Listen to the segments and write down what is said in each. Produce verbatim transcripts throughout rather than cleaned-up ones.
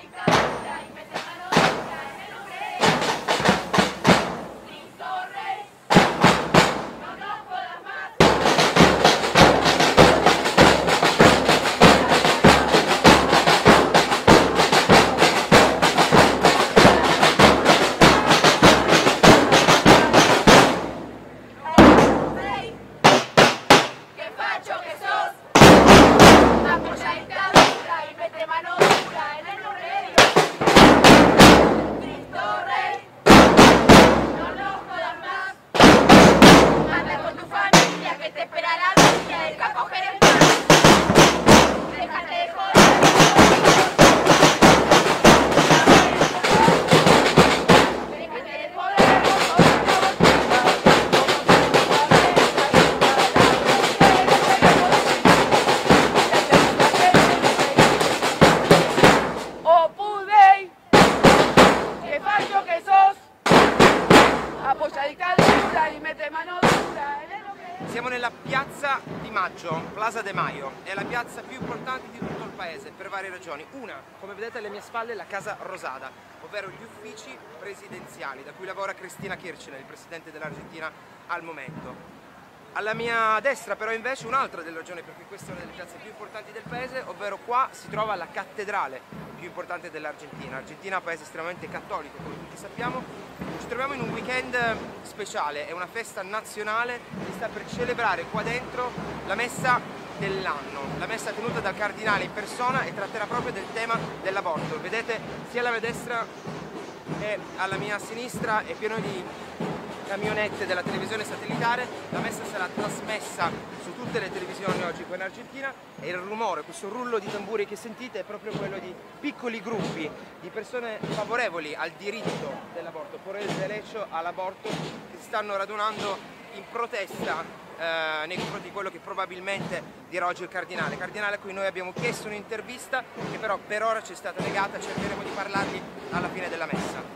Siamo nella piazza Di Maggio, Plaza de Mayo, è la piazza più importante di tutto il paese per varie ragioni. Una, come vedete alle mie spalle, la Casa Rosada, ovvero gli uffici presidenziali da cui lavora Cristina Kirchner, il presidente dell'Argentina al momento. Alla mia destra però invece un'altra delle ragioni perché questa è una delle piazze più importanti del paese, ovvero qua si trova la cattedrale più importante dell'Argentina. L'Argentina è un paese estremamente cattolico, come tutti sappiamo. Ci troviamo in un weekend speciale, è una festa nazionale che sta per celebrare qua dentro la messa dell'anno, la messa tenuta dal cardinale in persona e tratterà proprio del tema dell'aborto. Vedete sia alla mia destra che alla mia sinistra è pieno di camionette della televisione satellitare. La messa sarà trasmessa su tutte le televisioni oggi qua in Argentina e il rumore, questo rullo di tamburi che sentite è proprio quello di piccoli gruppi di persone favorevoli al diritto dell'aborto, por el derecho all'aborto, che si stanno radunando in protesta eh, nei confronti di quello che probabilmente dirà oggi il cardinale. Cardinale a cui noi abbiamo chiesto un'intervista che però per ora ci è stata negata, cercheremo di parlargli alla fine della messa.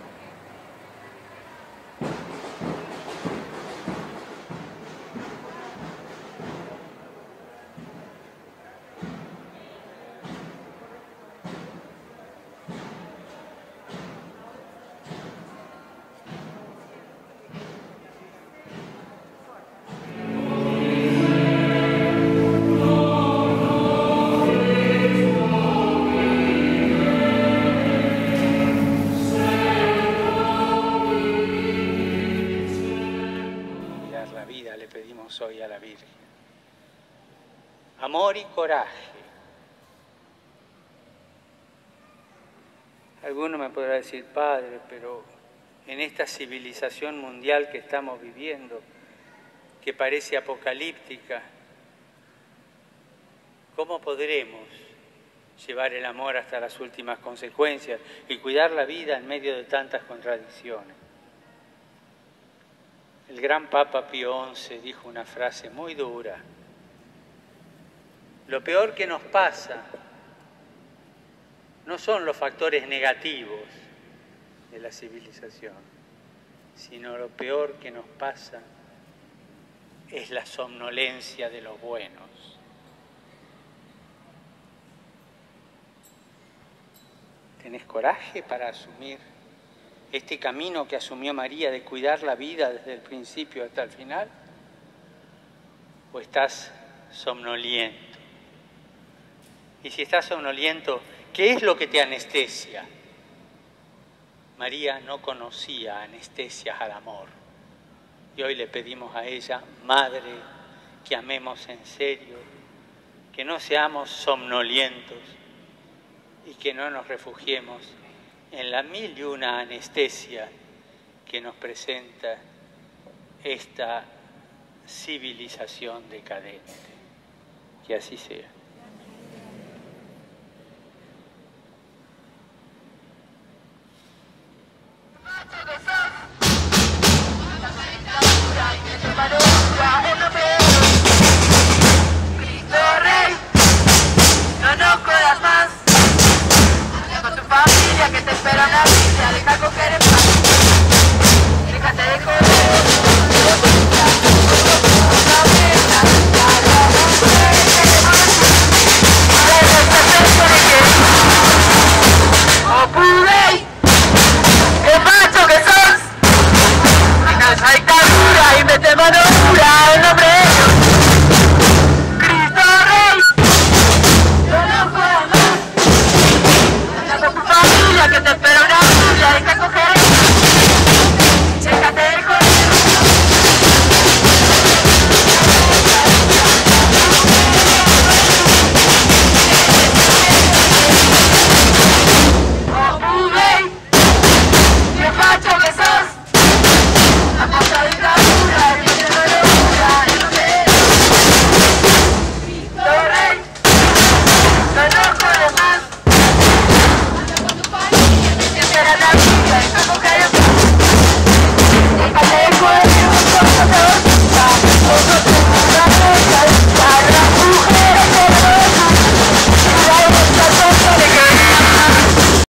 Le pedimos hoy a la Virgen. Amor y coraje. Alguno me podrá decir, padre, pero en esta civilización mundial que estamos viviendo, que parece apocalíptica, ¿cómo podremos llevar el amor hasta las últimas consecuencias y cuidar la vida en medio de tantas contradicciones? El gran Papa Pío once dijo una frase muy dura. Lo peor que nos pasa no son los factores negativos de la civilización, sino lo peor que nos pasa es la somnolencia de los buenos. ¿Tenés coraje para asumir este camino que asumió María de cuidar la vida desde el principio hasta el final? ¿O estás somnoliento? Y si estás somnoliento, ¿qué es lo que te anestesia? María no conocía anestesias al amor. Y hoy le pedimos a ella, Madre, que amemos en serio, que no seamos somnolientos y que no nos refugiemos en la mil y una anestesia que nos presenta esta civilización decadente. Que así sea.